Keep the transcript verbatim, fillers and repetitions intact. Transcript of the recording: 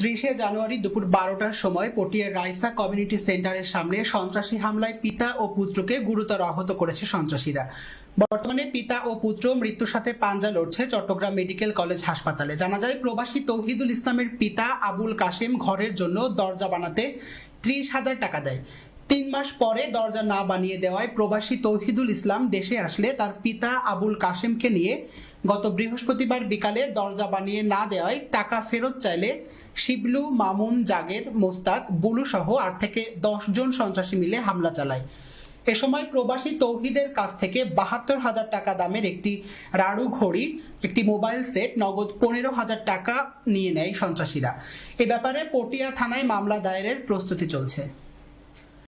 ত্রিশে জানুয়ারি দুপুর বারোটার সময় পটিয়ার রাইসা কমিউনিটি সেন্টারের সামনে সন্ত্রাসী হামলায় পিতা ও পুত্রকে গুরুতর আহত করেছে সন্ত্রাসীরা। বর্তমানে পিতা ও পুত্র মৃত্যুর সাথে পাঞ্জা লড়ছে চট্টগ্রাম মেডিকেল কলেজ হাসপাতালে। জানা যায়, প্রবাসী তৌহিদুল ইসলামের পিতা আবুল কাশেম ঘরের জন্য দরজা বানাতে ত্রিশ হাজার টাকা দেয়। তিন মাস পরে দরজা না বানিয়ে দেওয়ায় প্রবাসী তৌহিদুল ইসলাম দেশে আসলে তার পিতা আবুল কাশেমকে নিয়ে গত বৃহস্পতিবার বিকালে দরজা বানিয়ে না দেওয়ায় টাকা ফেরত চাইলে শিবলু, মামুন, জাগের, মোস্তাক, বুলু সহ আট থেকে দশ জন সন্ত্রাসী মিলে হামলা চালায়। এ সময় প্রবাসী তৌহিদের কাছ থেকে বাহাত্তর হাজার টাকা দামের একটি রাড়ু ঘড়ি, একটি মোবাইল সেট, নগদ পনেরো হাজার টাকা নিয়ে নেয় সন্ত্রাসীরা। এ ব্যাপারে পটিয়া থানায় মামলা দায়েরের প্রস্তুতি চলছে।